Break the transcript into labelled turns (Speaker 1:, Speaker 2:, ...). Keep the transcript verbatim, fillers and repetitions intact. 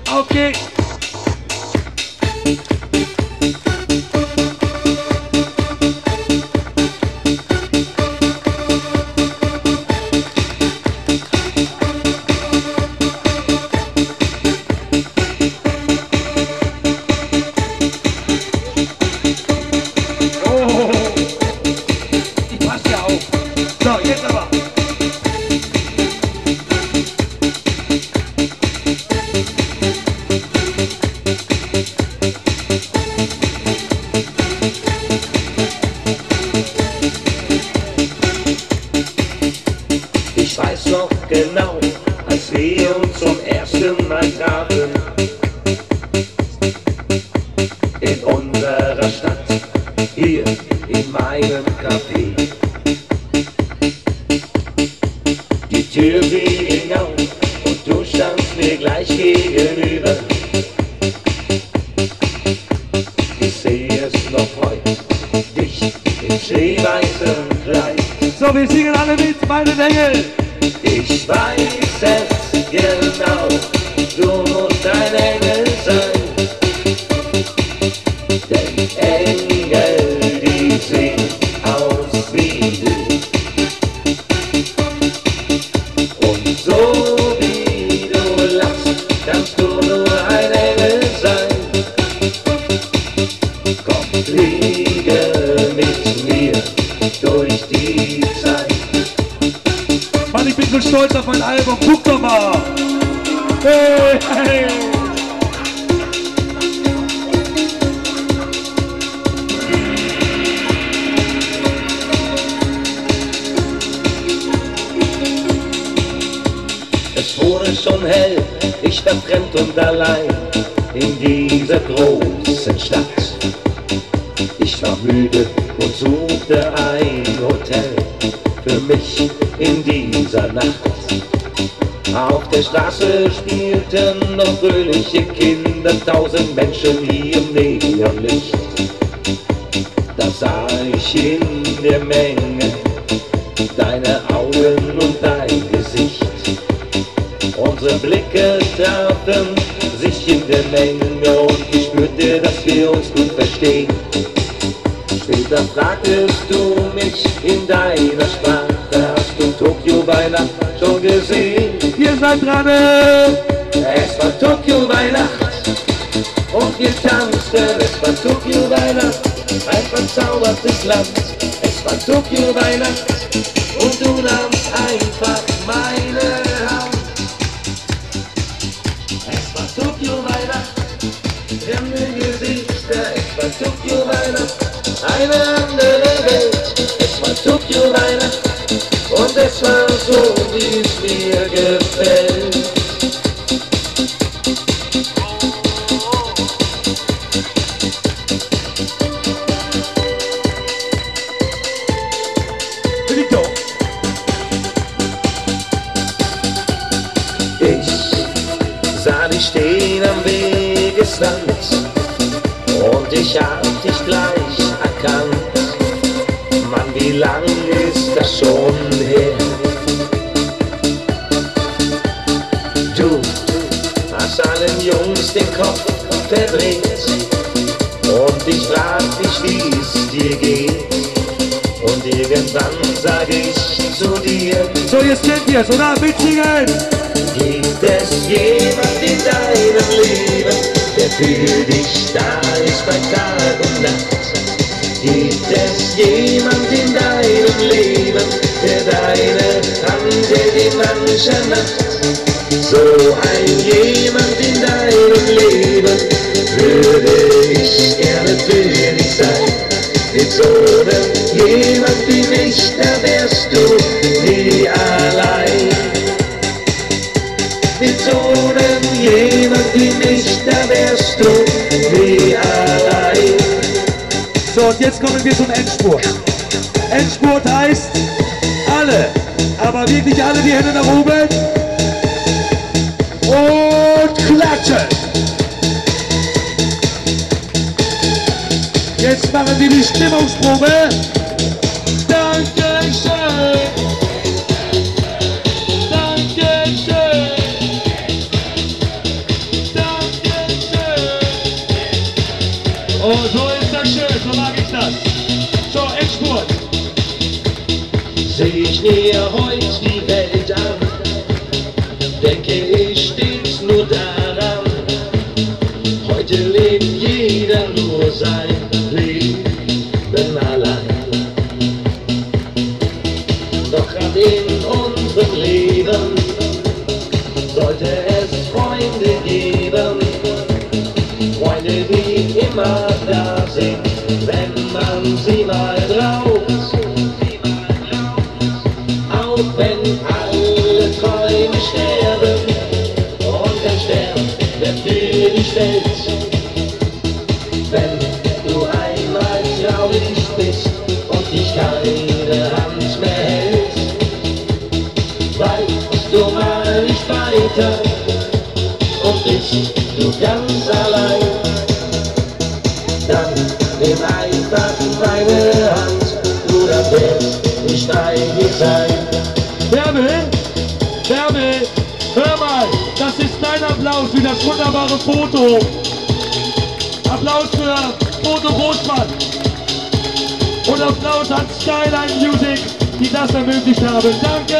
Speaker 1: Okay.
Speaker 2: Genau, als wir uns zum ersten Mal trafen, in unserer Stadt, hier in meinem Café. Die Tür ging auf und du standst mir gleich gegenüber. Ich sehe es noch heute, dich im schneeweißen Kleid.
Speaker 1: So, wir singen alle mit, meine Engel.
Speaker 2: Ich weiß es genau, du musst ein Engel sein. Denn Engel, die sehen aus wie du. Und so wie du lachst, kannst du nur ein Engel sein. Komm, fliege mit mir durch die Zeit.
Speaker 1: Mann, ich bin so stolz auf mein Album. Guck doch mal. Hey, hey.
Speaker 2: Es wurde schon hell, ich war fremd und allein in dieser großen Stadt. Ich war müde und suchte ein Hotel für mich in dieser Nacht. Auf der Straße spielten noch fröhliche Kinder, tausend Menschen hier im Neonlicht. Da sah ich in der Menge deine Augen und dein Gesicht. Unsere Blicke trafen sich in der Menge und ich spürte, dass wir uns gut verstehen. Später fragtest du mich in deiner Sprache, hast du Tokio bei Nacht schon gesehen?
Speaker 1: Ihr seid dran!
Speaker 2: Es war Tokio bei Nacht und wir tanzten, es war Tokio bei Nacht, ein verzaubertes Land. Es war Tokio bei Nacht und du nahmst einfach meine Hand. Es war Tokio bei Nacht, fremde Gesichter, es war Tokio bei Nacht. Eine andere Welt, es war Tokio bei Nacht und es war so, wie es mir gefällt. Ich sah dich stehen am Wegesrand und ich hab dich gleich erkannt. Mann, wie lang ist das schon her? Du hast allen Jungs den Kopf verdreht und ich frag dich, wie es dir geht. Und irgendwann sag ich zu dir:
Speaker 1: So, jetzt kennt ihr's, oder? Mitsingen!
Speaker 2: Gibt es jemand in deinem Leben, der für dich da ist bei Tag und Nacht? Gibt es jemand in deinem Leben, der deine Hand hält in mancher Nacht? So ein jemand in deinem Leben würde ich gerne für dich sein. Mit so einem jemand wie mich, da wärst du nie allein. Mit so einem jemand wie mich, da wärst du nie allein.
Speaker 1: So, und jetzt kommen wir zum Endspurt. Endspurt heißt, alle, aber wirklich alle die Hände nach oben und klatschen. Jetzt machen wir die Stimmungsprobe. Dankeschön. Dankeschön. Dankeschön.
Speaker 2: mir heut die Welt an, denke ich stets nur daran, heute lebt jeder nur sein Leben allein. Doch gerade in unserem Leben sollte es Freunde geben, Freunde, die immer da sind, wenn man sie mal braucht. Auch wenn alle Träume sterben und ein Stern, der für dich fällt. Wenn du einmal traurig bist und dich keine Hand mehr hält, weißt du mal nicht weiter und bist du ganz allein, dann nimm einfach meine Hand, du das wirst nicht einig sein.
Speaker 1: Bärbel, Bärbel, hör mal, das ist dein Applaus für das wunderbare Foto. Applaus für Foto Großmann. Und Applaus an Skyline Music, die das ermöglicht haben. Danke!